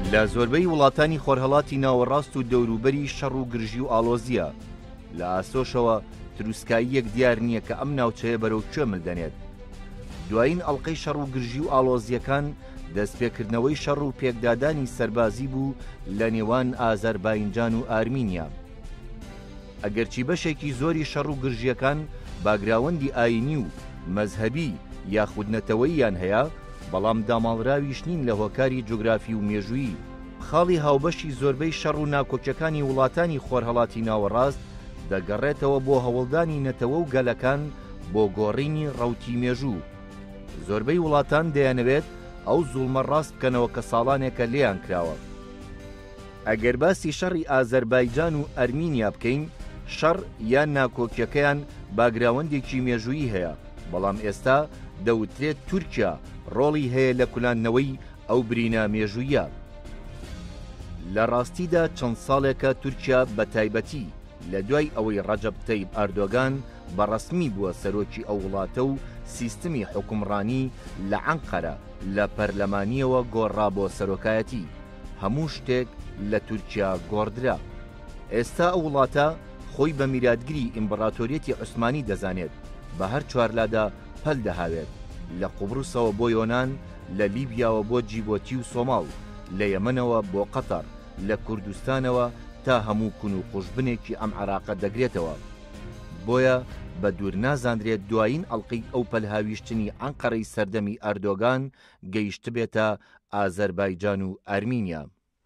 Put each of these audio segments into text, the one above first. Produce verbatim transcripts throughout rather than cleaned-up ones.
لە زۆربەی وڵاتانی خۆرهەڵاتی ناوەڕاست و دەوروبەری شەڕ و گرژی و ئالۆزیە. لە ئاسۆشەوە تروسکاییەک دیار نییە کە ئەم ناوچەیە بەرەو کوێ ملدەنێت. دوایین ئەڵلقەی شەڕ و گرژی و ئالۆزیەکان دەستپێکردنەوەی شەڕ و پێکدادانی سەربازی بوو لە نێوان ئازەربایجان و ئارمینیا. ئەگەرچی بەشێکی زۆری شەڕ و گرژیەکان باگراوەندی ئاینی و مەزهەبی یاخود نەتەوەییان هەیە، بەڵام داماڵراویش نین لە هۆکاری جوگرافی و مێژووی. خاڵی هاوبەشی زۆربەی شەڕ و ناکۆکیەکانی وڵاتانی خۆرهەڵاتی ناوەڕاست دەگەڕێتەوە بۆ هەوڵدانی نەتەوە و گەلەکان بۆ گۆڕینی ڕەوتی مێژوو. زۆربەی وڵاتان دەیانەوێت ئەو زوڵمە ڕاست بکەنەوە کە ساڵانێکە لێیان کراوە. ئەگەر باسی شەڕی ئازەربایجان و ئەرمینیا بکەین، شەڕ یان ناکۆکیەکەیان باگراوەندێکی مێژوویی هەیە، بەڵام ئێستا دەوترێت تورکیا ڕۆڵی هەیە لە کولاندنەوەی ئەو برینە مێژوویە. لە ڕاستیدا چەند ساڵێکە تورکیا بە تایبەتی لە دوای ئەوەی ڕەجەب تەیب ئەردۆگان بەڕەسمی بووە سەرۆکی ئەو وڵاتە و سیستمی حکومڕانی لە عەنقەرە لە پەرلەمانیەوە گۆڕا بۆ سەرۆکایەتی. هەموو شتێک لە تورکیا گۆڕدرا. ئێستا ئەو وڵاتە خۆی بە میراتگری ئیمپراتۆریەتی عوسمانی دەزانێت، بە هەر چوارلادا پەل دەهاوێت، لە قوبروسەوە بۆ یۆنان، لە لیبیاوە بۆ جیبۆتی و سۆماڵ، لە یەمەنەوە بۆ قەتەر، لە کوردستانەوە تا هەموو کون و قوشبنێکی ئەم عێراقە دەگرێتەوە. بۆیە بە دوور نازاندرێت دوایین ئەڵلقەی ئەو پەلهاویشتنی عەنقەرەی سەردەمی ئەردۆگان گەیشت بێتە ئازەربایجان و ئەرمینیا.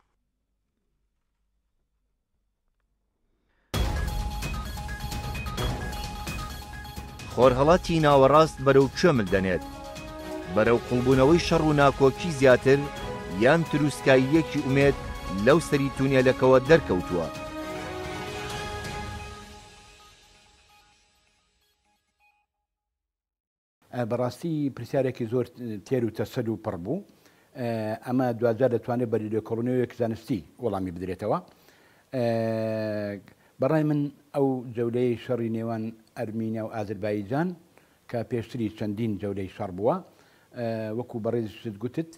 خۆرهەڵاتی ناوەڕاست بەرەو کوێ ملدەنێت؟ بەرەو قوڵبوونەوەی شەڕ و ناکۆکی زیاتر یان تروسکاییەکی ئومێد لەو سەری تونێلەکەوە دەرکەوتووە؟ بەڕاستی پرسیارێکی زۆر تێر و تەسەل و پڕ بوو. ئەمە دوجار دەتوانێت بە لێکۆڵینەوەیەک زانستی وەڵامی بدرێتەوە. بەڕای من ئەو جەولەی شەڕی نێوان ئەرمینیا و ئازەربایجان کە پێشتری چەندین جەولەی شەڕ بووە، وەکو بەڕێزت گوتت،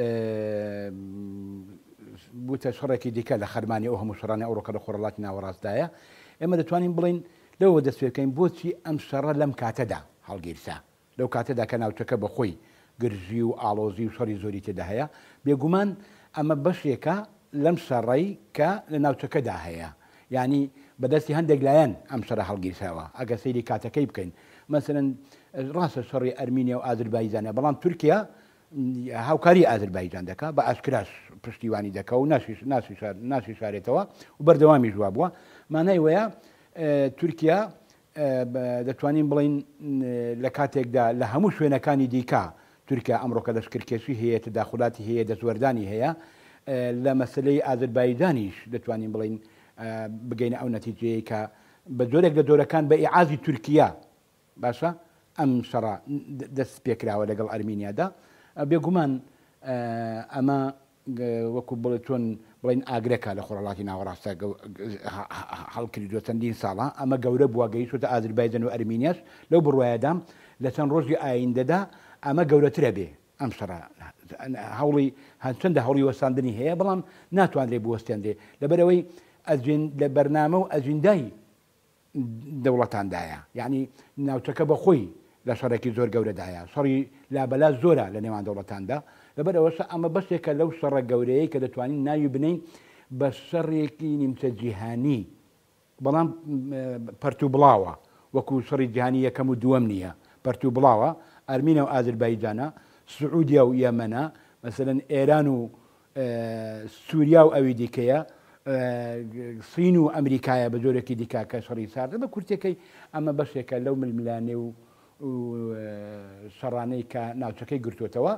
بووتە شەڕێکی دیکە لە خەرمانی ئەو هەموو شەڕانی ئەوڕۆکە لە خۆرهەڵاتی ناوەڕاستدایە. ئێمە دەتوانین بڵین لەوە دەست پێ بکەین بۆچی ئەم شەڕە لەم کاتەدا هەڵگیرسا، لەو کاتەدا کە ناوچەکە بەخۆی گرژی و ئاڵۆزی و شەڕی زۆری تێدا هەیە. بێگومان ئەمە بەشێکە لەم شەڕەی کە لە ناوچەکەدا هەیە، یعنی بەدەستی هەندێک لایەن ئەم شەڕە هەڵگیرساوە. ئەگە سەیری کاتەکەی بکەین، مەسەرەن ڕاستە شەڕی ئەرمینیا و ئازەربایجانە، بەڵام تورکیا هاوکاری ئازەربایجان دەکات، بە ئاشکراش پشتیوانی دەکات و ناسی شارێتەوە و بەردەوامی ژوا بووە. مانای وەیە تورکیا دەتوانین بڵین لە کاتێکدا لە هەموو شوێنەکانی دیکە تورکیا ئەمڕۆکە لەشکرکێشی هەیە، تەداخلاتی هەیە، دەستوەردانی هەیە. لە مەسلەی ئازەربایجانیش دەتوانین بڵین بگەینە ئەو نەتیجەیە کە بە جۆرێک لە جۆرەکان بە ئیعازی تورکیا باشە ئەم شەڕە دەست پێکراوە لەگەڵ ئەرمینیادا. بێگومان ئەمە وەکو بڵێ چۆن بڵین ئاگرێکە لە خۆرهەڵاتی ناوەڕاستە هەڵکردووە چەندین ساڵە. ئەمە گەورە بووە گەیشتوتە ئازەربایجان و ئەرمینیاش. لەو بڕوایەدا لە چەند ڕۆژی ئایندەدا ئەمە گەورەترە بێ ئەم شەڕە. هەوڵی چەندە هەوڵی وەستاندنی هەیە، بەڵام ناتوانرێ بوەستێنرێ لەبەرەوەی لە بەرنامە و ئەجندای دەوڵەتاندایە، یعنی ناوچەکە بە خۆی لە شەڕێکی زۆر گەورەدایە. شەڕی لابەلا زۆرە لە نێوان دەوڵەتاندا. لەبەرەوەش ئەمە بەشێکە لەو شەڕە گەورەیە کە دەتوانین ناوی بنین بە شەڕێکی نیمچە جیهانی، بەڵام پەرتوو بڵاوە، وەکو شەڕی جیهانی یەکەم و دووەم نییە، پەرتوو بڵاوە. ئەرمینیا و ئازەربایجانە، سعودیا و یەمەنە، مەسەلەن ئێران و سووریا و ئەوی دیکەیە، سین و ئەمریکایە بە جۆرێکی دیکا کە شەڕی ساردە بە کورتەکەی. ئەمە بەشێکە لەو ململانێ و شەڕانەی کە ناوچەکەی گرتوێتەوە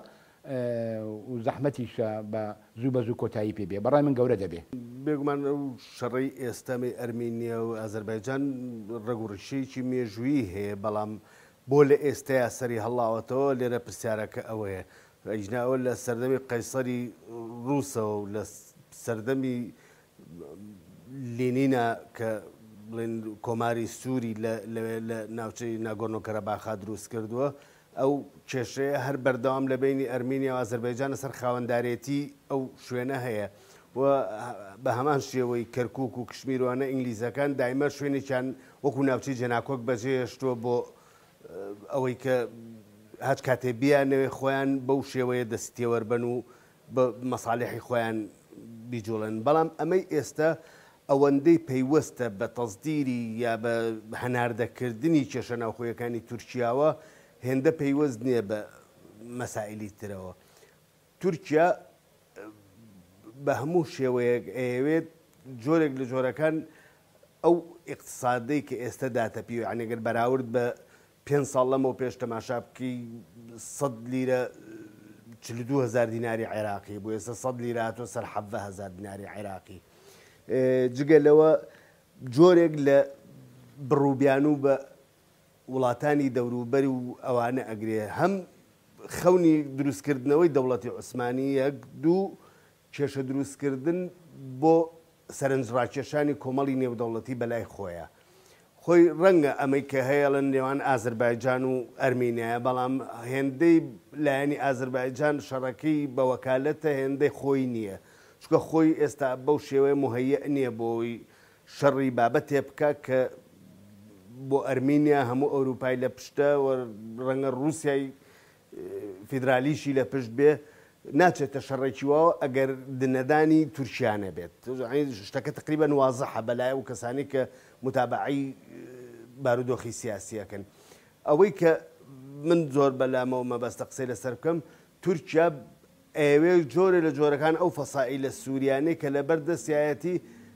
و زەحمەتیشە بە زوو بە زوو کۆتایی پێ بێ. بەڕای من گەورە دەبێ. بێگومان ئەو شەڕی ئێستامی ئەرمینیا و ئازەربایجان ڕێگوڕشەیەکی مێژوویی هەیە، بەڵام بۆ لە ئێستایا سەری هەڵاوەتەوە. لێرە پرسیارەکە ئەوەیە، ئەیژناوە لە سەردەمی قەیسەری ڕووسەوە و لە سەردەمی لێنینە کە بڵێن کۆماری سووری لە ناوچەی ناگۆرنۆ کەرەباخا دروست کردووە، ئەو کێشەیە هەر بەردەوام لە بینی ئەرمینیا و ئازەربایجانە سەر خاوەنددارێتی ئەو شوێنە هەیە و بە هەمان شێوەی کەرکووک و کشمیرۆنە ئینگلیزەکان دایمە شوێنێکیان وەکو ناوچەی جەناکۆک بەجێهێشتووە بۆ ئەوەی کە هەچ کاتێ بیانەوێ خۆیان بەو شێوەیە دەستێوەربەن و بە مەساڵحی خۆیان بیجوڵن بەڵام ئەمەی ئێستا ئەوەندەی پەیوەستە بە تەزدیری یا بە هەناردەکردنی کێشە ناوخۆیەکانی تورکیاوە هێندە پەیوەست نییە بە مەسائلی ترەوە. تورکیا بە هەموو شێوەیەک ئەوێت جۆرێک لە جۆرەکان ئەو ئیقتصادەی کە ئێستا داتەپی و عنێگەر بەراورد بە پێنج ساڵ لەمەوە پێش تەماشا بکەی سەد لیرە چل و دوو هەزار دیناری عێراقی بۆ ئێستا سەد لیرە هاتووە سەر حەڤە هەزار دیناری عێراقی. جگە لەوە جۆرێک لە بڕووبیان و بە وڵاتانی دەوروبەری و ئەوانە ئەگرێ هەم خەونی دروستکردنەوەی دەوڵەتی عوسمانی یەک دوو کێشە دروستکردن بۆ سەرنجڕاکێشانی کۆمەڵی نێودەوڵەتی بەلای خۆیە. خۆی ڕەنگە ئەمەی کە هەیە لە نێوان ئازەربایجان و ئەرمینیایە بەڵام هێندەی لایەنی ئازەربایجان شەڕەکەی بە وەکالەتە هێندەی خۆی نییە چکە خۆی ئێستا بەو شێوەیە مهەیە نییە بۆی شەڕی بابەتێ بکە کە بۆ ئەرمینیا هەموو ئەوروپای لە پشتە ڕەنگە رووسیای فیدرالیشی لە پشت بێ ناچێتە شەڕێکیوەوە ئەگەر دنەدانی تورکیانە بێت. شتەکە تقریبەن وازەحە بەلای و کەسانی کە متابعی بارودۆخی سیاسیەکەن. ئەوەی کە من زۆر بەلامەوە مەبەستە قسەی لەسەر بکەم تورکیا ئەوێ جۆرە لە جۆرەکان ئەو فەسائی لە سووریانەی کە لە بەردەستایەتی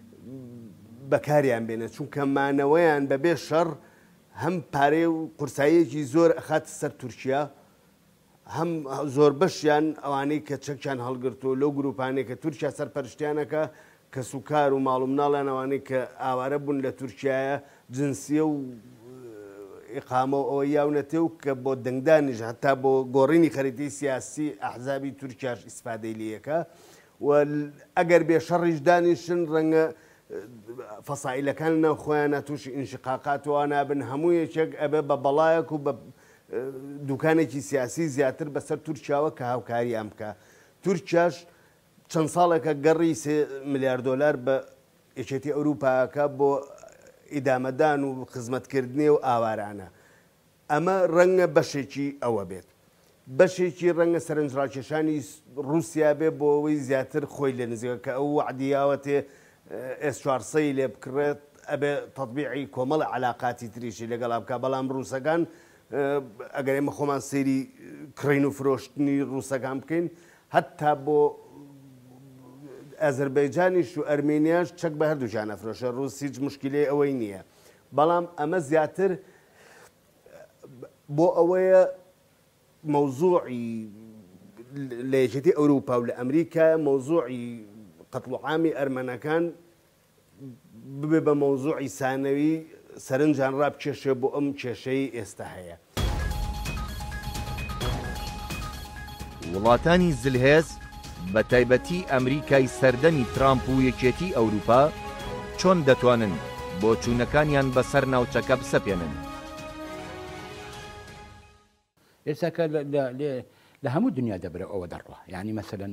بەکاریان بێنێت چونکە مانەوەیان بەبێ شەڕ هەم پارێ و قورساییەکی زۆر ئەخات سەر تورکیا هەم زۆر بەشیان ئەوانەی کە چەکیان هەڵگرتووە لەو گروپانەی کە تورکیا سەرپەرشتیانەکە کە سوکار و ماڵ و مناڵیان ئەوانەی کە ئاوارە بوون لە تورکایە جنسیە و ئیقامە و ئەوە یاونەتێ و کە بۆ دەنگدانیش هەتا بۆ گۆڕینی خەریتی سیاسی ئەحزابی تورکیاش ئیسفادەی لەکە و ئەگەر بێ شەڕیش دانیشن ڕەنگە فەسائلەکان ناو خۆیانە تووشی ئینشقاقات وانابن هەموو یەکێک ئەبێ بە بەڵایەک و بە دوکانێکی سیاسی زیاتر بەسەر تورکیاوە کە هاوکاریان بکە. تورکیاش چەند ساڵێکە گەڕی سێ ملیار دۆلار بە یەکێتی ئەوروپاکە بۆ ئیدامەدان و خزمەتکردنی و ئاوارانە. ئەمە ڕەنگە بەشێکی ئەوە بێت. بەشێکی ڕەنگە سەرنجڕاکێشانی رووسیا بێ بۆ ئەوەی زیاتر خۆی لە نزیکە کە ئەو عەدیاوەتێ ئێس چوارسەی لێ بکڕێت ئەبێ تەطبیعی کۆمەڵە عەلاقاتی تریشی لەگەڵا بکە بەڵام ڕووسەکان ئەگەر ئێمە خۆمان سەیری کڕین و فرۆشتنی ڕووسەکان بکەین هەتا بۆ ئازەربایجانیش و ئەرمێنیاش چەک بە هەردووچان ئەفرۆشە ڕووس هیچ مشکلەی ئەوەی نییە بەڵام ئەمە زیاتر بۆ ئەوەیە مەوزوعی لە یەکێتی ئەوروپا و لە ئەمریکا مەوزوعی قەتڵ و عامی ئەرمەنەکان ببێ بە مەوزوعی سانەوی سەرنجان ڕابکێشێ بۆ ئەم کێشەی ئێستا هەیە. وڵاتانی زلهێز بە تایبەتی ئەمریکای سەردەمی ترامپ و یەکێتی ئەوروپا چۆن دەتوانن بۆ چوونەکانیان بەسەر ناوچەکە بسەپێنن؟ ئێستاکە لە هەموو دنیا دەبرە ئەوە دەڕوە یعنی مەسەلەن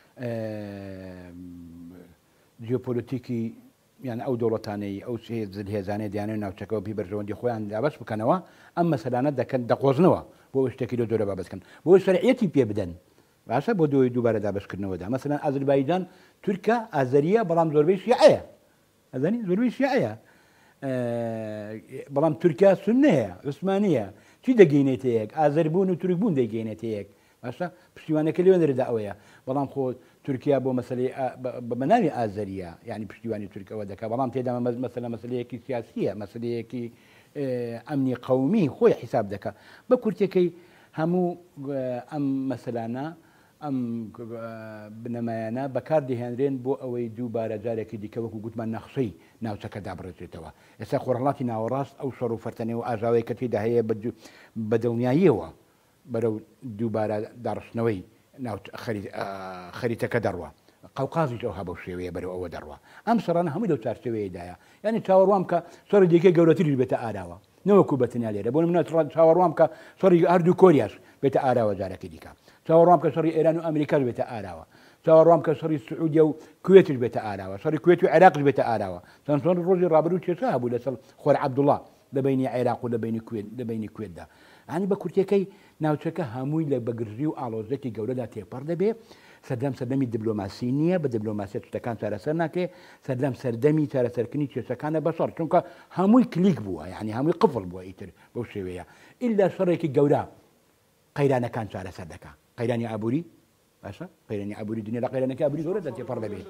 جیۆپۆلیتیکی یان ئەو دەوڵەتانەی ئەو زلهێزانەی دیانەوە ناوچەکەەوە پێی بەرژەوەندی خۆیان دابەست بکەنەوە ئەم مەسەلانە دەکەن دەقۆزنەوە بۆ شتێکی لە جۆرە بابەستکەن بۆ شەرعیەتی پێ بدەن باشە بۆ دوای دووبارە دابەستکردنەوەدا مەسەلەن ئازەربایجان تورکە ئازەریە بەڵام زۆربەی شیعەیە ئەزانی زۆربەی شیعەیە بەڵام تورکیا سوننەیە عوسمانیە چی دەگەینێتە یەک ئازەربوون و تورکبوون دەیگەینێتە یەک باشە پشتیوانەکە لێوێ دەرەدا ئەوەیە بەڵام خۆ تورکیا بۆ مەسلەی بەناوی ئازەریە یعنی پشتیوانی تورکەوە دەکات بەڵام تێدا مەسەلە مەسلەیەکی سیاسیە مەسلەیەکی ئەمنی قەومی خۆی حیساب دەکات بە کورتەکەی هەموو ئەم مەسەلانە ئەم بنەمایانە بەکار دەهێنرێن بۆ ئەوەی دووبارە جارێکی دیکە وەکو گوتمان نەخشەی ناوچەکە دابڕێتێتەوە ئێستا خۆرهڵاتی ناوەڕاست ئەو شەڕ و فەرتەنەی و ئاژاوەی کە تێدا هەیە بە دڵنیاییەوە بەرەو دووبارە داڕشتنەوەی خەریتەکە دەڕوە قەوقازیش ئەو هەبەو شێوەیە بەرەو ئەوە دەڕوە ئەم سەرانە هەمووی لەو چارچەوەیەدایە یعنی چاوەڕوام کە سۆرە دیکەی گەورەتری بێتە ئاراوە نەوەکو بەتەنیا لێرە بۆ منە چاوەڕوام کە سەری هەردوو کۆریاش بێتە ئاراوە جارێکی دیکە چاوەڕوام کە سەری ئێران و ئەمریکاش بێتە ئاراوە چاوەڕوام کە سەری سعودیە و کوێتش بێتە ئاراوە سەری کوێت و عێراقش بێتە ئاراوە چەند ڕۆژی ڕابردوو کێشە هەبوو لەسەر خۆر عەبدوڵڵا لە بینی عێراق و لە بینی کوێت لە بینی کوێتدا ئەنی بە کورتەکەی ناوچەکە هەمووی لە بەگرژی و ئاڵۆزێکی گەورەدا تێپەڕ دەبێ سەردەم سەردەمی دیبلۆماسی نییە بە دیبلۆماسیەت شتەکان چارەسەر ناکرێ سەردەم سەردەمی چارەسەرکردنی کێشەکانە بەسەر چونکە هەمووی کلیک بووە یعنی هەمووی قفڵ بووە ئیتر بەو شێوەیە ئیلا شەڕێکی گەورە قەیرانەکان چارەسەر دەکا قەیرانی ئابووری باشە قەیرانی ئابووری دنیا لە قەیرانەکە ئابووری زۆرە تێپەڕ دەبێت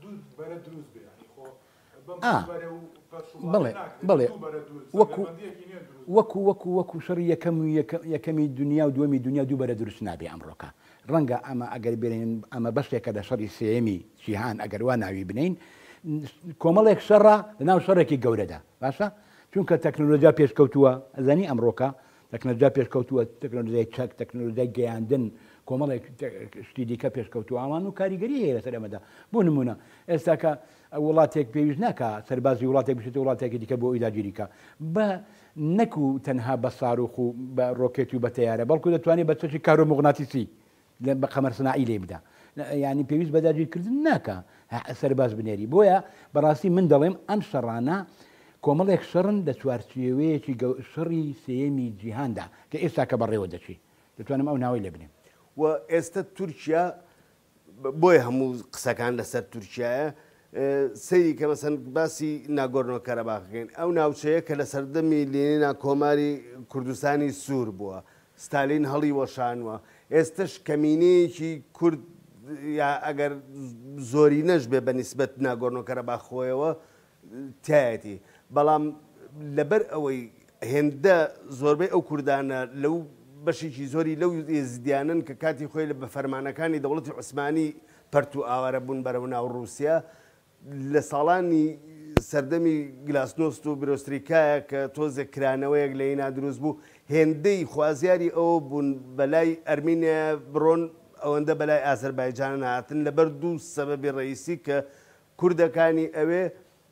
بڵێ بڵێ وەکو وەکو وەکو وەکو شەڕی یەکەم یەکەمی دنیا و دووەمی دنیا دووبەرە دروست نابێ ئەمڕۆکە ڕەنگە ئەمە ئەگەر بێنین ئەمە بەشێکە لە شەڕی سێمی جیهان ئەگەر وا ناوی بنین کۆمەڵێک شەڕە لەناو شەڕێکی گەورەدا باشە چونکە تەکنۆلۆژیا پێشکەوتووە ئەزانی ئەمڕۆکە تەکنۆلۆژیا پێشکەوتووە تەکنۆلۆژیای چەک تەکنۆلۆژیای گەیاندن کۆمەڵێک شتی دیکە پێشکەوتووە ئامان و کاریگەری هەیە لەسەر ئەمەدا بۆ نمونە ئێستا کە وڵاتێک پێویست ناکە سەربازی وڵاتێک بشێت وڵاتێکی دیکە بۆ ئیلاگیریکە بە نەکو تەنها بە ساروخ و بە ڕۆکێت و بە تەیارە بەڵکو دەتوانێت بە چەشی کارۆمۆغناتیسی بە قەمەرسنائی لێ بدە ینی پێویست بەداگیرکردن ناکە سەرباز بنێری بۆیە بەڕاستی من دەڵێم ئەم شەڕانە کۆمەڵێک شەڕن لە چوارچێوەیەکی شەڕی سێمی جیهاندا کە ئێستا کە بەڕێوە دەچی دەتوانم ئەو ناوی لێ بنێم و ئێستا تورکیا بۆیە هەموو قسەکان لەسەر تورکیایە سەیری کە مەسەن باسی ناگۆرنۆ کەرەباخەکەین ئەو ناوچەیە کە لە سەردەمی لێنینا کۆماری کوردستانی سوور بووە ستالین هەڵی وەشانوە ئێستش کەمینەیەکی کورد ئەگەر زۆری نەش بێ بە نیسبەت ناگۆرنۆ کەرەباخۆیەوە تایەتی بەڵام لەبەر ئەوەی هێندە زۆربەی ئەو کوردانە لەو بەشێکی زۆری لەو ێزیدیانن کە کاتی خۆی لە بە فەرمانەکانی دەوڵەتی عوسمانی پەرت و ئاوارە بوون بەرەو ناو رووسیا لە ساڵانی سەردەمی گلاسنۆست و برۆستریکایە کە تۆزێک کرانەوەیەک لە هینا دروست بوو هێندەی خوازیاری ئەوە بوون بەلای ئەرمینیا بڕۆن ئەوەندە بەلای ئازەربایجان هاتن لەبەر دوو سەبەبی ڕئیسی کە کوردەکانی ئەوێ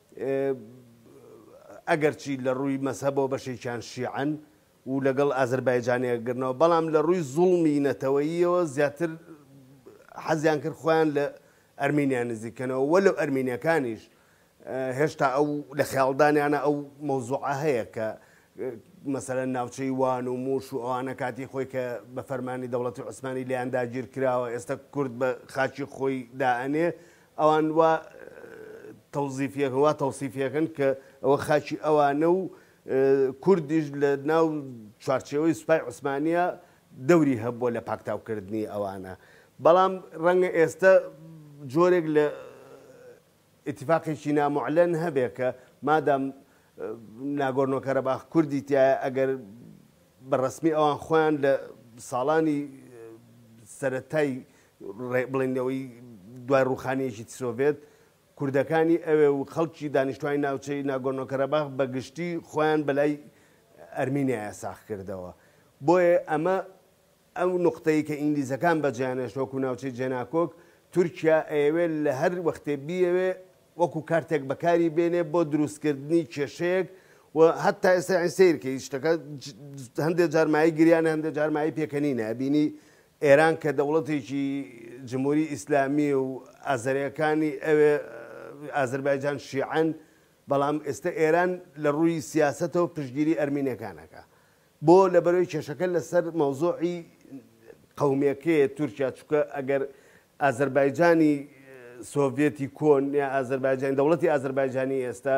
ئەگەرچی لە ڕووی مەسەبەوە بەشێکیان شیعەن و لەگەڵ ئازەربایجانیەگرنەوە بەڵام لە ڕووی زوڵمی نەتەوەییەوە زیاتر حەزیان کرد خۆیان لە ئەرمینیا نزیکەنەوە وەلو ئەرمینیەکانیش هێشتا ئەو لە خەیاڵدانیانە ئەو مەوزوعە هەیە کە مەسەلەن ناوچەی وان و موش و ئەوانە کاتی خۆی کە بە فەرمانی دەوڵەتی عوسمانی لێیان داگیر کراوە ئێستا کورد بە خاچی خۆی دائەنێ ئەوان وا تەوزیفیەکە وا تەوسیفیەکەن کە ئەوە خاچی ئەوانە و کوردیش لە ناو چوارچێوەی سوپای عوسمانیە دەوری هەبووە لە پاکتاوکردنی ئەوانە بەڵام ڕەنگە ئێستا جۆرێک لە ئیتیفاقێکی نامعلەن هەبێ کە مادام ناگۆرنۆ کەرەباخ کوردی تایە ئەگەر بەڕەسمی ئەوان خۆیان لە ساڵانی سەرەتای بڵێنەوەی دوای ڕووخانەیەکی سۆڤێت کوردەکانی ئەوێ و خەڵکی دانیشتوانی ناوچەی ناگۆرنۆ کەرەباخ بە گشتی خۆیان بەلای ئەرمینیایە ساخ کردەوە بۆیە ئەمە ئەو نقطەی کە ئینگلیزەکان بەجیانێش وەکو ناوچەی جێناکۆک تورکیا ئەوێ لە هەر وەختێ بیەوێ وەکو کارتێک بەکاری بێنێ بۆ دروستکردنی کێشەیەک و هەتا ئێستا سیرکەی شتەکە هەندێک جارمایی گریانە هەندێک جارمایی پێکەنینە بینی ئێران کە دەوڵەتێکی جمهوری ئیسلامی و ئازەریەکانی ئەوێ ئازەربایجان شیعەن بەڵام ئێستا ئێران لە ڕووی سیاسەتەوە پشتگیری ئەرمینیەکانەکە بۆ لەبەرەوەی کێشەکە لەسەر مەوزوعی قەومیەکەیە تورکیا چووکە ئەگەر ئازەربایجانی سۆڤێتی کۆن یا ئازەربایجانی دەوڵەتی ئازەربایجانی ئێستا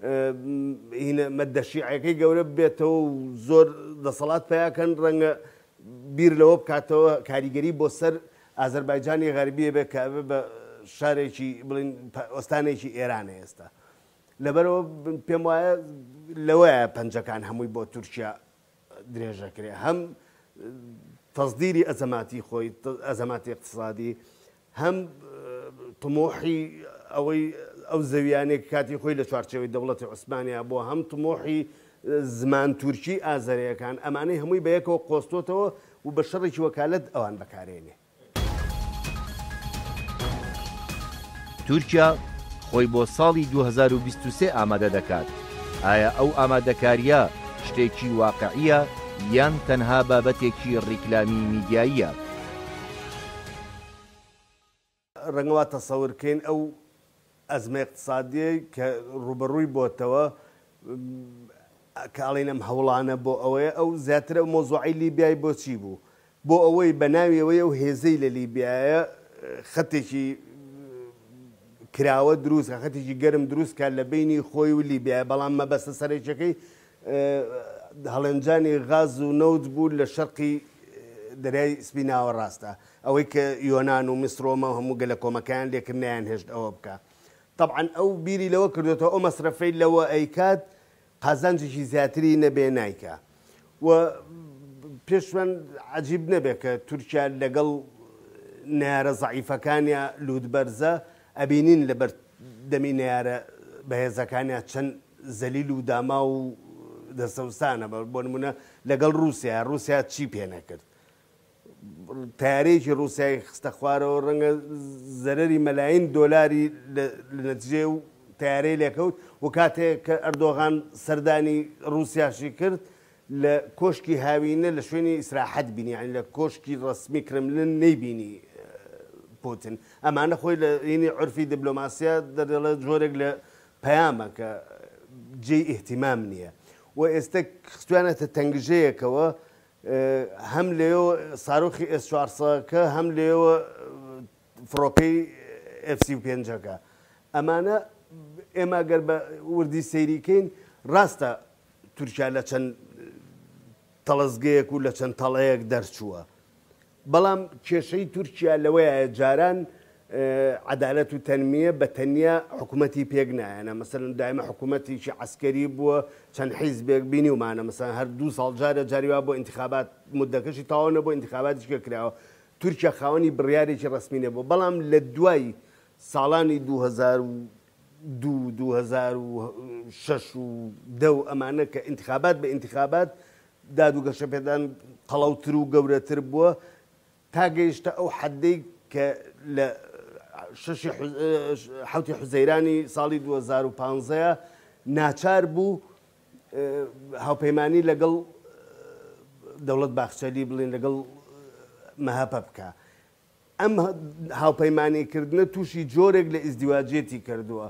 مەدە شیعەکەی گەورە بێتەوە و زۆر دەسەڵات پیاکەن ڕەنگە بیر لەوە بکاتەوە کاریگەری بۆ سەر ئازەربایجانی غەربیە بێ کە بە شارێکی بڵین ئۆستانێکی ئێرانە ئێستا لەبەرەوە پێم وایە لەوەیە پەنجەکان هەمووی بۆ تورکیا درێژەکرێ هەم تەزدیری ئەزەماتی خۆی ئەزەماتی اقتصادی هەم طموحی ئەوەی ئەو زەویانێک کاتی خۆی لە چوارچێوەی دەوڵەتی عوسمانیا بۆ هەم طموحی زمان تورکی ئازەریەکان ئەمانەی هەمووی بە یەکەوە قۆستۆتەوە و بە شەڕێکی وەکالەت ئەوان بەکارێنێ تورکیا خۆی بۆ ساڵی دوو هەزار و بیست و سێ ئامادە دەکات ئایا ئەو ئامادەکاریە شتێکی واقعیە یان تەنها بابەتێکی ڕیکلامی میدیاییە. ڕەنگەوە تەسەورکەین ئەو ئەزمە اقتصادیە کە ڕوبەڕووی بۆتەوە کاڵین ئەم هەوڵانە بۆ ئەوەیە ئەو زیاترە مۆزوعی لیبیای بۆچی بوو بۆ ئەوەی بەناویەوەی ئەو هێزەی لە لیبیایە خەتێکی کراوە دروست خەتێکی گەرم دروستکە لە بینی خۆی و لیبیای بەڵام مەبەستە سەرێکەکەی هەڵەنجانی غاز و نەوت بوو لە شەرقی دەریای سپی ناوەڕاستە ئەوەی کە یۆناان و میسرۆمە هەموو گەلە کۆمەکان لێکردنیان هێشت ئەوە بکە طبعا ئەو بیری لەوە کردێتەوە ئەو مەسرفەی لەوە ئەیکات قازانجێکی زیاتری نەبێ نایکە و پێشوان عجیب نەبێت کە تورکیا لەگەڵ نارە زعیفەکانیا لودبەرزە ئەبینین لەبەر دەمی نارە بەهێزەکانیان چەند زەلیل و داما و دەسەوسانە بۆ نمونە لەگەڵ رووسیا رووسیا چی پێ نەکرد تارێکی رووسای خستە خوارەوە ڕەنگە زەرری مەلاین دۆلاری لە نەتیجێ و تارەی لێکەوت و کاتێک کە ئەردۆغان سەردانی رووسیاشی کرد لە کۆشکی هاوینە لە شوێنی ئیسراحەت بینی یعنی لە کۆشکی ڕسمی کرملن نەیبینی پوتین ئەمانە خۆی لە ینی عرفی دیبلۆماسیە دەدەڵێت جۆرێک لە پەیامە کە جێی ئیهتیمام نییە و ئێستا خستوانەتە تەنگژەیەکەوە هەم لێەوە ساروخی ئێس چوارسەکە هەم لێەوە فڕۆکەی ئەف سی و پێنجەکە ئەمانە ئێمە گەر بە وردی سەیریکەین ڕاستە تورکیا لە چەند تەڵەزگەیەک و لە چەند تەڵەیەک دەرچووە بەڵام کێشەی تورکیا لەوەیە جاران عدالەت و تەنمیە بە تەنیا حکوومەتی پێک نایەنە مەسەرن دایمە حکوومەتیشی عسکەری بووە چەند حیزبێک بینی ومانە مەسەن هەر دوو ساڵ جارە جاریوا بۆ انتخابات مدەکەشی تاوانە بۆ انتخاباتیشکە کراوە تورکیا خاوەنی بڕیارێکی ڕسمی نەبوو بەڵام لە دوای ساڵانی دوو هەزار و دوو دوو هەزار و شەش و دە و ئەمانە کە انتخابات بە انتخابات دادوگەشە پێدان قەڵەوتر و گەورەتر بووە تا گەیشتە ئەو حەدەی کە لە شەشی حوتی حوزەیرانی ساڵی دوو هەزار و پانزەیە ناچار بوو هاوپەیمانی لەگەڵ دەوڵەت باخچەلی بڵێن لەگەڵ مەهاپە بکە ئەم هاوپەیمانیکردنە تووشی جۆرێک لە ئیزدیواجێتی کردووە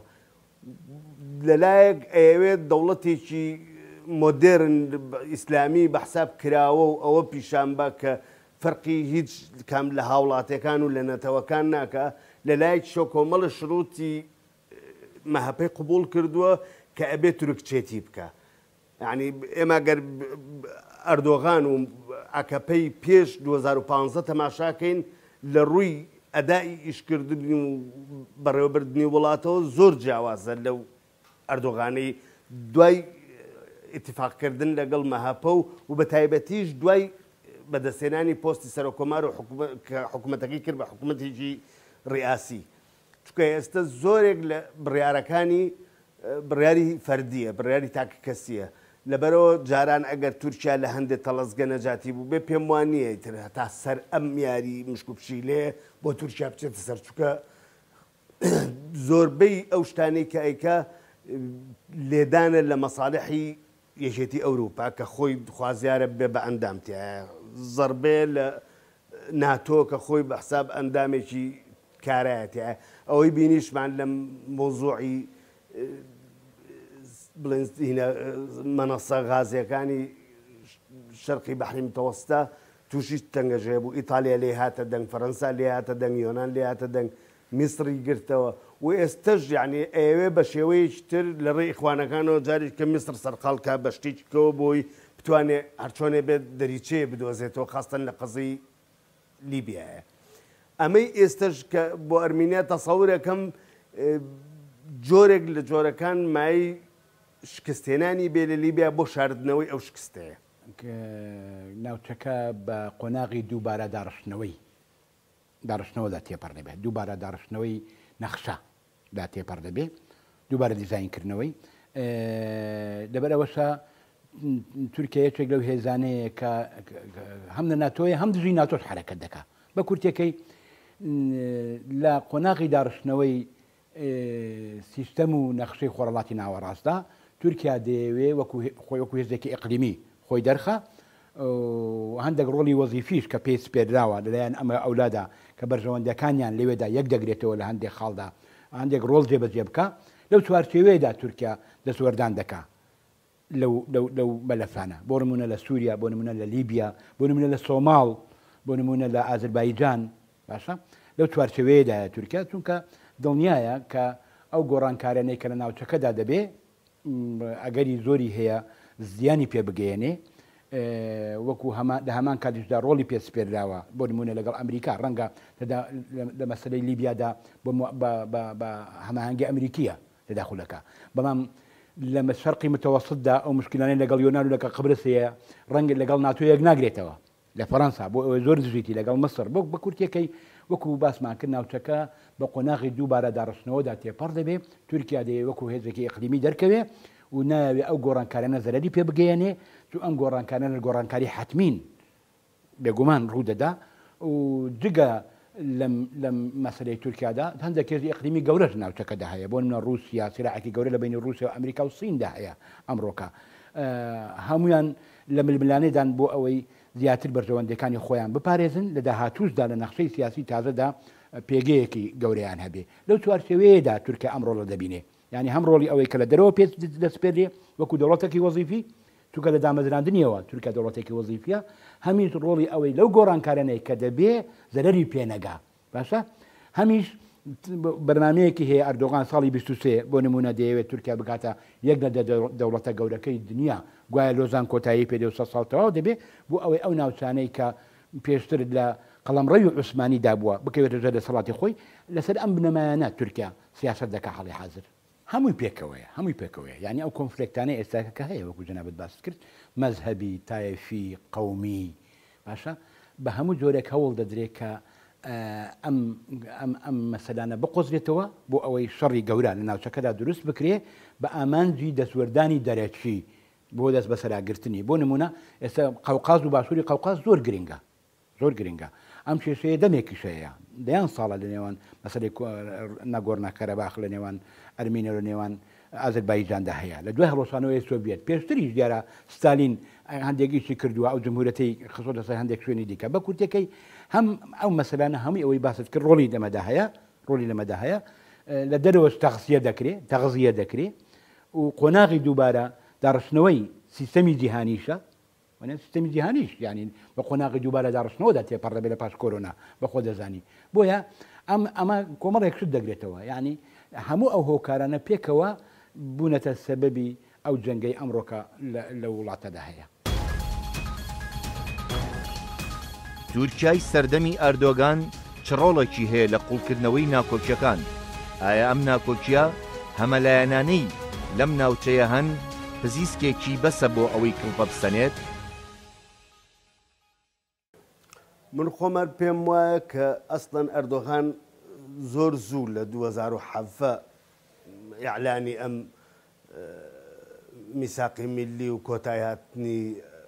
لەلایەک ئەوێت دەوڵەتێکی مۆدرن ئیسلامی بەحساب کراوە و ئەوە پیشانبە کە فەرقی هیچ کام لە هاوڵاتیەکان و لە نەتەوەکان ناکە لەلایەک شۆ کۆمەڵە شروعی مەهەپەی قبول کردووە کە ئەبێت تورکچێتی بکە یعنی ئێمە گەر ئەردۆغان و ئەکەپەی پێش دوو هەزار و پانزە تەماشاکەین لە ڕووی ئەدای ئیشکردنی و بەڕێوەبردننی وڵاتەوە زۆر جیاوازە لەو ئەردۆغانەی دوای ئیتیفاقکردن لەگەڵ مەهاپە و و بە تایبەتیش دوای بەدەستێنانی پۆستی سەرۆکۆمار و حکوومەتەکەی کرد بە حکوومەتێکی ڕیاسی چکە ئێستا زۆرێک لە بڕیارەکانی بڕیاری فەردیە بڕیاری تاکە کەسیە لەبەرەوە جاران ئەگەر تورکیا لە هەندێک تەڵەزگە نەجاتی بوو بێ پێم وان نییە تر هەتا سەر ئەم یاری مشکوپشی لێ بۆ تورکیا بچێتە سەر چکە زۆربەی ئەو شتانەی کە ئەیکا لێدانە لە مەساڵحی یەکێتی ئەوروپا کە خۆی خوازیارە بێ بە ئەندامتیایە زەربێ لە ناتۆ کە خۆی بە حساب ئەندامێکی کارایەتە ئەوەی بینیشمان لە مۆزوعی مەنەسە غازیەکانی شەرقی بەحری متەوەستە تووشی تەنگەژێ بوو ئیتالیا لێ هاتە دەنگ فەرەنسا لێ هاتە دەنگ یۆنان لێ هاتە دەنگ میسری گرتەوە و ئێستش یعنی ئێوێ بە شێوەیەکی تر لە ڕێی ئیخوانەکانەوە جارێک کە میسر سەرقاڵکە بە شتێکەوە بۆی بتوانێت هەرچۆنێ بێت دەریچەیە بدۆزێتەوە خاستن لە قەزەی لیبیایە ئەمەی ئێستش کە بۆ ئەرمینیا تەسەورەکەم جۆرێک لە جۆرەکان مای شکستێنانی بێ لە لیبیا بۆ شاردنەوەی ئەو شکستەیە ناوچەکە بە قۆناغی دووبارە داڕشتنەوەی داڕشتنەوەدا تێپەڕ دەبێت دووبارە داڕشتنەوەی نەخشە دا تێپەڕ دەبێت دووبارە دیزاینکردنەوەی لەبەر ئەوەشە تورکیا یەکێک لەو هێزانەیە کە هەم لە ناتۆیە هەم دژی ناتۆش حرەکەت دەکات بە کورتەکەی لە قۆناغی داڕشتنەوەی سیستەم و نەخشەی خۆرەڵاتی ناوەڕاستدا تورکیا دەیەوێ وەکو خۆی وەکو هێزێکی ئەقلیمی خۆی دەرخە هەندێک ڕۆڵی وەزیفیش کە پێی سپێراوە لەلایەن ئەمە ئەولادا کە بەرژەوەندەکانیان لەوێدا یەک دەگرێتەوە لە هەندێک خاڵدا هەندێک ڕۆڵ جێبەجێ بکە لەو چوارچێوەیەدا تورکیا دەسوەردان دەکا لەو مەلەفانە بۆ نمونە لە سووریا بۆ نمونە لە لیبیا بۆ نمونە لە سۆماڵ بۆ نمونە لە ئازربایجان باشە لەو چوارچێوەیەدایە تورکیا چونکە دڵنیایە کە ئەو گۆڕانکارانەی کە لە ناوچەکەدا دەبێ ئەگەری زۆری هەیە زیانی پێ بگەێنێ وەکو لە هەمان کاتیشدا ڕۆڵی پێسپێراوە بۆ نمونە لەگەڵ ئەمریکا ڕەنگە لە مەسلەی لیبیادا بە هەماهەنگی ئەمریکیە لەداخولەکە بەڵام لە شەرقی متەوەسطدا ئەو مشکلانەی لەگەڵ یۆنان و لەگەڵ قبرسەیە ڕەنگە لەگەڵ ناتۆ یەک ناگرێتەوە لە فەڕەنسا بۆ ئەوەی زۆر دژیتی لەگەڵ مەسر بۆ بە کورتەکەی وەکو باسمان کرد ناوچەکە بە قۆناغی دووبارە داڕشتنەوەدا تێپەڕ دەبێ تورکیا دەیە وەکو هێزێکی ئیقلیمی دەرکەوێ و ناوێ ئەو گۆڕانکارانە زەرەری پێ بگەێنێ تو ئەم گۆڕانکارانە گۆڕانکاری حتمین بێگومان ڕوودەدا و جگە لەم مەسلەی تورکیادا هەندێک هێزی ئیقلیمی گەورەش ناوچەکەدا هەیە بۆ منە رووسیا سیراعەکی گەورە لە بینی رووسیا و ئەمریکا و سیندا هەیە ئەمڕۆکە هەمویان لە ململانێدان بۆ ئەوەی زیاتر بەرژەوەندەکانی خۆیان بپارێزن لە داهاتووشدا لە نەخشەی سیاسی تازەدا پێگەیەکی گەورەیان هەبێ لەو چوارچێوەیەدا تورکیا ئەم ڕۆڵە دەبینێ ینی هەم ڕۆڵی ئەوەی کە لە دەرەوە پێ دەسپێرێ وەکو دەوڵەتێکی وەزیفی چونکە لە دامەزراندنیەوە تورکیا دەوڵەتێکی وەزیفیە هەمیش ڕۆڵی ئەوەی لەو گۆڕانکارانەی کە دەبێ زەرەری پێنەگا باشە هەمیش بەرنمەیەکی هەیە ئەردۆغان ساڵی بیست و سێ بۆ نمونە دەیەوێت تورکیا بکاتە یەک لە دەوڵەتە گەورەکەی دنیا گوایە لۆزان کۆتایی پێ دێ ساڵ تەواو دەبێ بۆ ئەوەی ئەو ناوچانەی کە پێشتر لە قەڵەمڕەوی و عوسمانی دابووە بکەوێتە ژە دەسەڵاتی خۆی لەسەر ئەم بنەمایانە تورکیا سیاست دەکا حەڵی حازر هەمووی پێکەوەیە هەمووی پێکەوەیە یعنی ئەو کۆنفلێکتانەی ئێستاکە هەیە وەکو جەنابەت باست کرد مەزهەبی تایفی قەومی باشە بە هەموو جۆرێک هەوڵ دەدرێت کە ئەم مەسەلانە بقۆزرێتەوە بۆ ئەوەی شەڕی گەورە لە ناوچەکەدا دروست بکرێ بە ئامانجی دەسوەردانی دەرەچی بۆ دەست بەسەراگرتنی بۆ نمونە ئێستا قەوقاز و باشووری قەوقاز زۆر گرنگە زۆر گرنگە ئەم کێشەیە دەمێکیشەیە دەیان ساڵە لە نێوان مەسەلەی ناگۆڕنا کەرەباخ لە نێوان ئەرمینە لە نێوان ئازربایجاندا هەیە لە دوای هەڵۆسانەوەی سۆڤێت پێشتریش دیارە ستالین هەندێکیشی کردووە ئەو جمهورەتی خسۆتە سەر هەندێک شوێنی دیکە بە کورتەکەی هەم ئەو مەسەلانە هەمووی ئەوەی باست کرد ڕۆڵی لەمەدا هەیە ڕۆڵی لەمەدا هەیە لە دەرەوەش تەغزیە دەکرێت تەغزیە دەکرێت و قۆناغی دووبارە داڕشتنەوەی سیستەمی جیهانیشە سیستەمی جیهانیش یعنی بە قۆناغی دووبارە داڕشتنەوەدا تێپەڕ دەبێت لە پاش کۆرۆنا بەخۆ دەزانی بۆیە ئەم ئەمە کۆمەڵێک شت دەگرێتەوە یعنی هەموو ئەو هۆکارانە پێکەوە بوونەتە سەبەبی ئەو جەنگەی ئەمڕۆکە لە وڵاتەدا هەیە. تورکیای سەردەمی ئەردۆگان چ ڕۆڵێکی هەیە لە قوڵکردنەوەی ناکۆکیەکان؟ ئایا ئەم ناکۆکیە هەمەلایەنانەی لەم ناوچەیە هەن پزیسکێکی بەسە بۆ ئەوەی کڵپە بستەنێت؟ من خۆمەر پێم وایە کە ئەسڵەن ئەردۆغان زۆر زوو لە دوو هەزار و سێ ئیعلانی ئەم میساقی میلی و کۆتایی هاتنی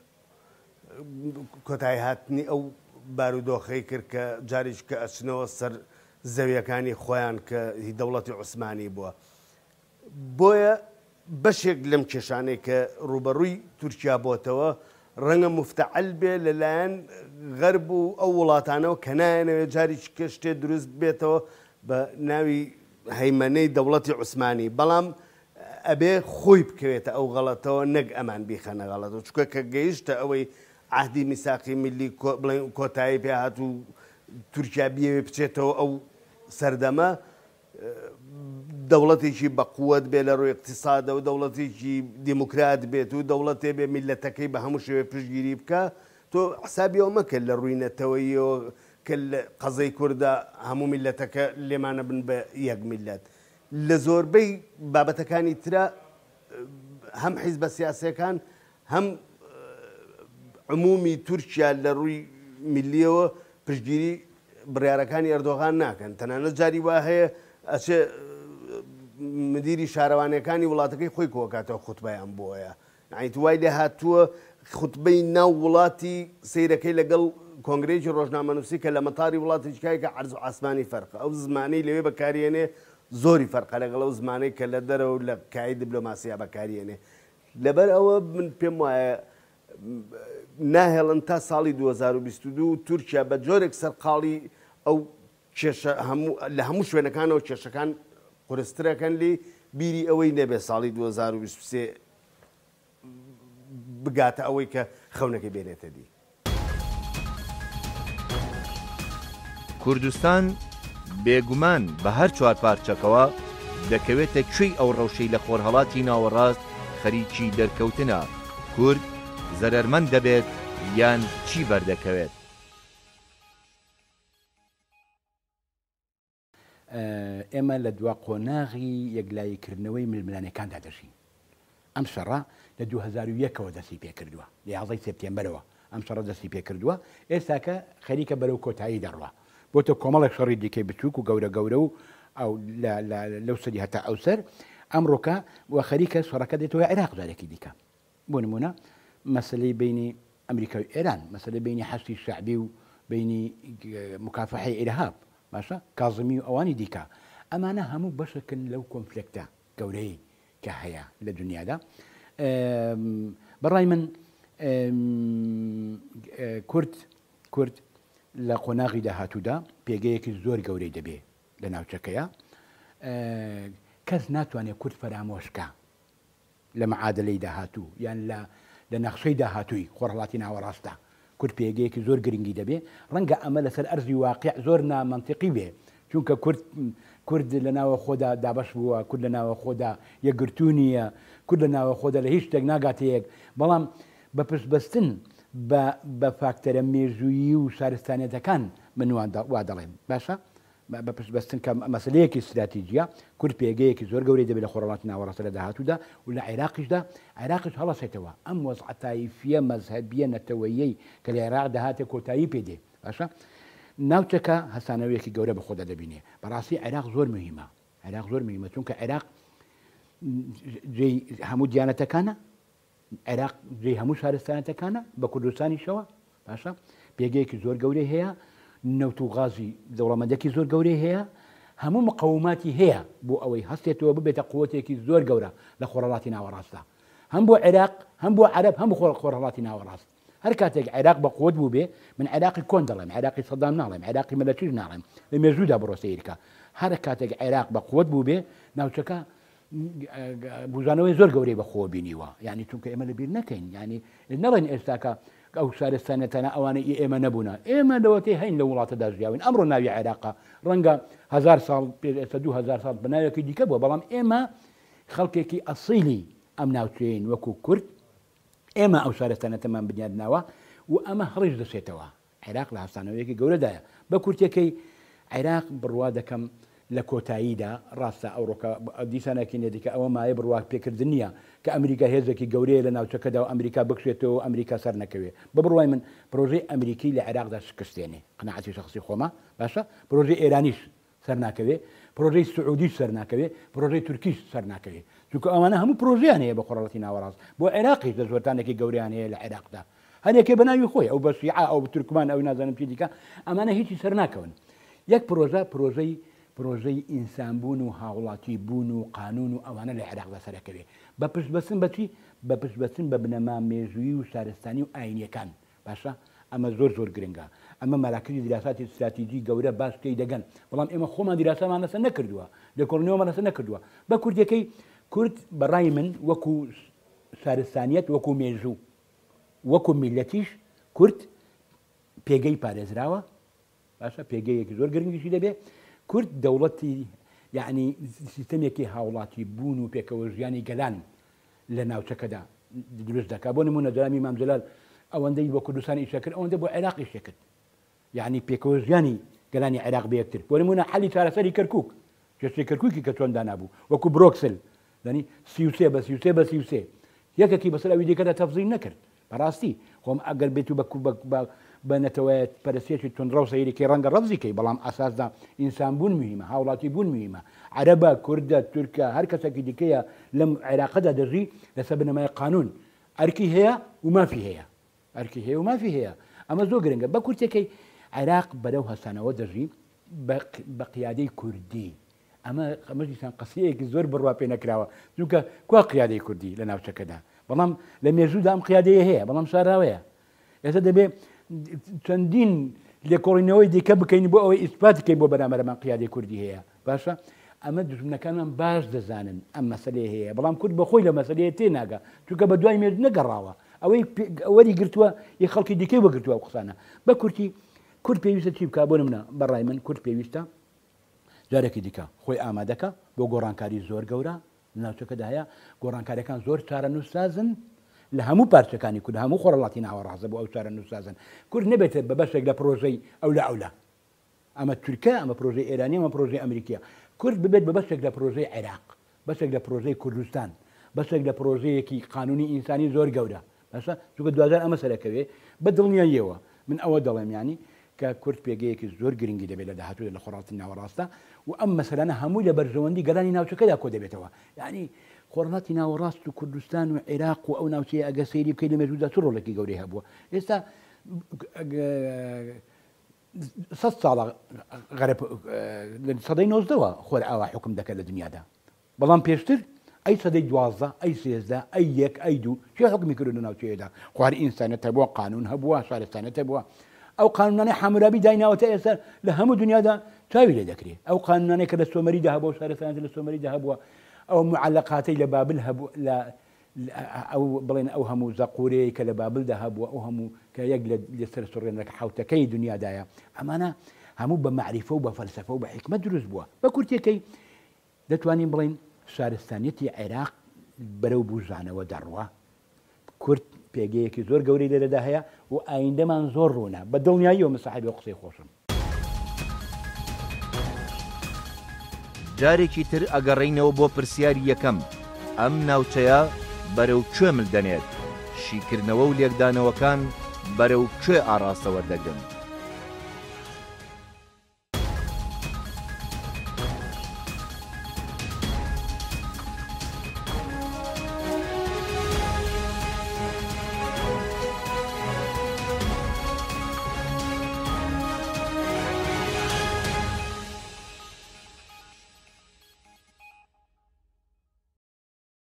کۆتایی هاتنی ئەو بارودۆخەی کرد کە جاریش کە ئەچنەوە سەر زەویەکانی خۆیان کە هی دەوڵەتی عوسمانی بووە بۆیە بەشێک لەم کێشانەی کە ڕوبەڕووی تورکیا بۆتەوە ڕەنگە مفتعل بێ لەلایەن غەرب و ئەو وڵاتانەوە کە نایەنەوێت جاریش کە شتێ دروست بێتەوە بە ناوی هەیمەنەی دەوڵەتی عوسمانی بەڵام ئەبێ خۆی بکەوێتە ئەو غەڵەتەوە نەک ئەمان بیخەنە غەڵەتەوە چونکە کە گەیشتە ئەوەی عهدی میساقی میلی کۆتایی پێ هات و تورکیا بیەوێ بچێتەوە ئەو سەردەمە دەوڵەتێکی بەقووەت بێ لە ڕووی اقتصادە و دەوڵەتێکی دیموکرات بێت و دەوڵەتێ بێ میلەتەکەی بە هەموو شێوێ پشتگیری بکە تۆ حسابیەوە مەکرد لە ڕووی نەتەوەیەوە کە لە قەزەی کووردە هەموو میلەتەکە لێمانە بن بە یەک میلەت لە زۆربەی بابەتەکانی ترە هەم حیزبە سیاسیەکان هەم عمومی تورکیا لە ڕووی میلیەوە پشتگیری بڕیارەکانی ئەردۆغان ناکەن تەنانەت جاری وا هەیە ئەچێ مدیری شارەوانەکانی وڵاتەکەی خۆی کۆکاتەوە خوتبەیان بۆیە نایت وای لێ هاتووە خوتبەی ناو وڵاتی سیرەکەی لەگەڵ کۆنگرێکی ڕۆژنامەنووسی کە لە مەتاری وڵاتێکیکای کە عەرز و عاسمانی فەرقە ئەو زمانەی لەوێ بەکارێنێ زۆری فەرقە لەگەڵ ئەو زمانەی کە لە دەرەوە لە کای دیبلۆماسیا بەکارێنێ لەبەر ئەوە من پێم وایە ناهێڵن تا ساڵی دوو هەزار و بیست و دوو تورکیا بە جۆرێک سەرقاڵی ئەو لە هەموو شوێنەکانەوە کێشەکان قورسترەکەن لێ بیری ئەوەی نەبێ ساڵی دوو هەزار و بیست و سێ بگاتە ئەوەی کە خەونەکەی بێنێتە دی. کوردستان بێگومان بە هەر چوار پارچەکەوە دەکەوێتە کوێی ئەو ڕەوشەی لە خۆرهەڵاتی ناوەڕاست خەریکی دەرکەوتنە کورد زەرەرمەند دەبێت یان چی بەردەکەوێت. ئێمە لە دوا قۆناغی یەکلاییکردنەوەی ململانەکاندا دەژین. ئەم شەڕە لە دوو هەزار و یەکەوە دەستی پێکردووە لە یازدەی سپتێمبەرەوە ئەم شەڕە دەستی پێکردووە ئێستاکە خەریکە بەرەو کۆتایی دەڕوە بۆتە کۆمەڵێک شەڕی دیکەی بچووک و گەورە گەورە و ئەو لەو سەری هەتا ئەو سەر ئەمڕۆکە وە خەریکە شەڕەکە دێتەوە عێراق جارێکی دیکە بۆ نمونە مەسلەی بینی ئەمریکا و ئێران مەسلەی بینی حەشتی شعبی و بینی مکافحەی ئیرهاب باشە کازمی و ئەوانی دیکە ئەمانە هەموو بەشەکن لەو کۆنفلێکتە گەورەی کە هەیە لە دنیادا. بەڕای من کورد کورد لە قۆناغی داهاتوودا پێگەیەکی زۆر گەورەی دەبێ لە ناوچەکەیە کەس ناتوانێت کورد فەرامۆشکە لە مەعادلەی داهاتوو یان لە نەخشەی داهاتووی خۆرهەڵاتی ناوەڕاستە کورد پێگەیەکی زۆر گرنگی دەبێ ڕەنگە ئەمە لەسەر ئەرزی واقع زۆر نامەنتیقی بێ چونکە کورد کورد لە ناوە خۆدا دابش بووە کورد لە ناوە خۆدا یەکگرتوو نییە کورد لە ناوە خۆدا لە هیچ شتێک ناگاتەیەک بەڵام بە پشتبەستن بە فاکتەرە مێژوویی و شارستانیەتەکان من وا دەڵێم باشە بە پشتبەستن کە مەسلەیەکی استراتیجیە کورد پێگەیەکی زۆر گەورەی دەبێت لە خۆرهەڵاتی ناوەڕاستە لە داهاتوودا و لە عێراقیشدا عێراقیش هەڵەسێتەوە ئەم وەزعە تایفیە مەزهەبیە نەتەوەیەی کە لە عێراق داهاتێ کۆتایی پێدێ باشە ناوچەکە هەسانەوەیەکی گەورە بە خۆدا دەبینێ بەڕاستی عێراق زۆر مهمە عێراق زۆر مهمە چونکە عێراق جێی هەموو دیانەتەکانە عێراق جێی هەموو شارستانەتەکانە بە کوردستانیشەوە باشە پێگەیەکی زۆر گەورەی هەیە نەوت و غازی دەوڵەمەندێکی زۆر گەورەی هەیە هەموو مقاوماتی هەیە بۆ ئەوەی هەستێتەوە ببێتە قووەتێکی زۆر گەورە لە خۆرهەڵاتی ناوەڕاستە هەم بۆ عێراق هەم بۆ عەرەب هەم بۆ خۆرهەڵاتی ناوەڕاست هەر کاتێک عێراق بە قووەت بوو بێ من عێراقی کۆن دەڵێم عێراقی سەدام ناڵێم عێراقی مەلەکیش ناڵێم لە مێژوودا بڕۆ سەیرکە هەر کاتێک عێراق بە قووەت بوو بێ ناوچەکە بوزانەوەی زۆر گەورەی بەخۆ بینیوە یعنی چونکە ئێمە لەبیر نەکەین ینی نەڵێن ئێستاکە ئەو شارستانەتەنە ئەوانە ئێمە نەبوونە ئێمە لەوەتەی هەین لە وڵاتەدا ژیاوین ئەمڕۆ ناوی عێراقا ڕەنگە هەزار ساڵ ئێستا دوو هەزار ساڵ بەناوێکی دیکە بووە بەڵام ئێمە خەڵکێکی ئەسیلی ئەم ناوچەیەین وەکو کورد ئێمە ئەو شارستانەتەمان بنیادناوە و ئەمە هەڵیش دەسێتەوە عێراق لە هەستانەوەیەکی گەورەدایە بە کورتەکەی عێراق بڕوا دەکەم لە کۆتاییدا ڕاستە ئەوڕۆکە دیسانێکی نێدیکە ئەوە مایە بڕوا پێکردن نییە کە ئەمریکا هێزێکی گەورەیە لە ناوچەکەدا و ئەمریکا بکشێتەوە و ئەمریکا سەر نەکەوێت بە بڕوای من پرۆژەی ئەمریکی لە عێراقدا شکستێنێ قناعەتی شخصی خۆمە باشە پرۆژەی ئێرانیش سەر ناکەوێت پرۆژەی سعودیش سەر ناکەوێت پرۆژەی تورکیش سەر ناکەوێت چونکە ئەوانە هەموو پرۆژیان هەیە بە خۆرهەڵاتی ناوەڕاست بۆ عێراقیش لە زۆرتانێکی گەوریان هەیە لە عێراقدا هەرێکێ بەناوی خۆی ئەو بە شیعە ئەو تورکمان ئەو نازانم پێ دیکە ئەمانە هیچی سەر ناکەون یەک پرۆژە پرۆژەی پرۆژەی ئینسانبوون و هاوڵاتی بوون و قانون و ئەوانە لە عێراقدا سەرەکەوێ بە پشتبەستن بەچی بە پشتبەستن بە بنەما مێژووی و شارستانی و ئاینیەکان باشە ئەمە زۆر زۆر گرنگە ئەمە مەراکزی دیراساتی استراتیجی گەورە باشکەی دەگەن بەڵام ئێمە خۆمان دیراسامان لەسەر نەکردووە لە کۆڕنیەوەمان لەسەر نەکردووە بە کوردەکەی کورد بەڕای من وەکو شارستانیەت وەکو مێژوو وەکو میلەتیش کورد پێگەی پارێزراوە باشە پێگەیەکی زۆر گرنگیشی دەبێت کورد دەوڵەتی یعنی سیستەمێکی هاوڵاتی بوون و پێکەوە ژیانی گەلان لە ناوچەکەدا دروست دەکات بۆ نمونە دەرامی مام جەلال ئەوەندەی بۆ کوردستانی ئیشەکرد ئەوەندە بۆ عێراقی شێکرد یعنی پێکەوە ژیانی گەلانی عێراق بەیەکتر بۆ نمونە حەلی چارەسەری کەرکووک جێشتەی کەرکووکی کە چۆن دانابوو وەکو برۆکسل دەنی سی و سێ بە سی و سێ بە سی و سێ یەکێکی بەسەر ئەوی دیکەدا تەفزیل نەکرد بەڕاستی خۆم ئەگەر بێت و بە نەتەوەیەت پەرستێکی تونندڕە و سەیرێکی ڕەنگە ڕەبزیکەی بەڵام ئاساسدا ئینسان بوون مهمە هاوڵاتی بوون مهمە عەرەبە کوردە تورکە هەر کەسێکی دیکەیە لەم عێراقەدا دەژی لەسەر بنەمای قانون ئەرکی هەیە و مافی هەیە ئەرکی هەیە و مافی هەیە ئەمە زۆر گرنگە بە کورتەکەی عێراق بەرەو هەستانەوە دەژی بە قیادەی کوردی ئەمە قەمەشیسان قسەیەکی زۆر بڕوا پێ نەکراوە چونکە کوا قیادەی کوردی لە ناوچەکەدا بەڵام لە مێژوودا ئەم قیادەیە هەیە بەڵام شاراوەیە ئێستا دەبێت چەندین لێکۆڵینەوەی دیکە بکەین بۆ ئەوەی ئیسپاتکەی بۆ بەرامبەرمان قیادەی کوردی هەیە باشە ئەمە دژمنەکانمان باش دەزانن ئەم مەسلەیە هەیە بەڵام کورد بەخۆی لە مەسلەیە تێناگە چونکە بە دوای مێژ نەگەڕاوە ئەوەی ئەوەری گرتووە یە خەڵکی دیکەی وەگرتووە ئەو قسانە بە کورتی کورد پێویستە چی بکە بۆ نمونە بەڕای من کورد پێویستە جارێکی دیکە خۆی ئامادەکە بۆ گۆڕانکاری زۆر گەورە ناوچەکەدا هەیە گۆڕانکاریەکان زۆر چارە نووسازن لە هەموو پارچەکانی کورد هەموو خۆڕەڵاتی ناوەڕازە بۆ ئەو چارە نووسازن کورد نەبێتێت بە بەشێک لە پرۆژەی ئەو لە ئەولا ئەمە تورکە ئەمە پرۆژەی ئێرانی ئەمە پرۆژەی ئەمریکیە کورد ببێت بە بەشێک لە پرۆژەی عێراق بەشێک لە پرۆژەی کوردستان بەشێک لە پرۆژەیەکی قانونی ئینسانی زۆر گەورە باشە چونکە دوازار ئەمە سەرەکەوێ بە دڵنیاییەوە من ئەوە دەڵێم ینی کە کورد پێگەیەکی زۆر گرنگی دەبێت لە داهاتوو لە خۆڕاتی ناوەڕاستە و ئەم مەسەلانە هەمووی لە بەرژەوەندی گەرانی ناوچەکەدا کۆ دەبێتەوە یعنی خۆڕاتی ناوەڕاست و کوردستان و عێراق و ئەو ناوچەیە ئەگە سەیری بکەی لە مێژوودا چ ڕۆڵێکی گەورەی هەبووە ئێستا سەد ساڵە سەدەی نۆزدەوە خۆر ئاوا حکم دەکات لە دنیادا بەڵام پێشتر ئەی سەدەی دوازدە ئەی سێزدە ئەی یەک ئەی دوو چێ حکمی کرد لە ناوچەیەدا خوار ئینسانەت هەبووە قانون هەبووە شارستانەت هەبووە ئەو قانونانەی حامورابی دایناوەتە ئێستا لە هەموو دنیادا چاوی لێ دەکرێت ئەو قانونانەی کە لە سۆمەریدا هەبووە شارستانەت لە سۆمەریدا هەبووە ئەو معلقاتەی لە بابل هەبوو لە ئەو بڵێن ئەو هەموو زەقورەیە کە لە بابلدا هەبووە ئەو هەموو کە یەک لەسەر سڕێنەکە حوتەکەی دنیادایە ئەمانە هەموو بە معریفە و بە فەلسەفە و بە حکمت دروست بووە بە کورتێکەی دەتوانین بڵین شارستانیەتی عێراق بەرەو بوژانەوە دەڕوە کورد پێگەیەکی زۆر گەورەی لێرەدا هەیە و ئایندەمان زۆر ڕوونە بە دڵنیاییەوە مەساحیبی قسەی خۆشم جارێکی تر ئەگەڕێینەوە بۆ پرسیاری یەکەم ئەم ناوچەیە بەرەو کوێ ملدەنێت شیکردنەوە و لێکدانەوەکان بەرەو کوێ ئاراستە وەردەگرن